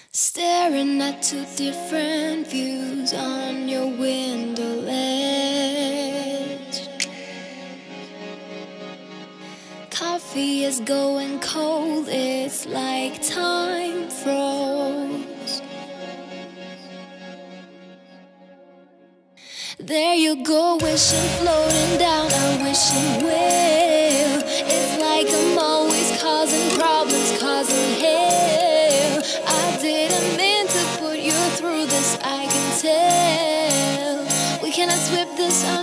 Staring at two different views on your window ledge. Coffee is going cold, it's like time froze. There you go, wishing, floating down a wishing well. It's like I'm always causing problems, causing hell. I didn't mean to put you through this, I can tell. We cannot sweep this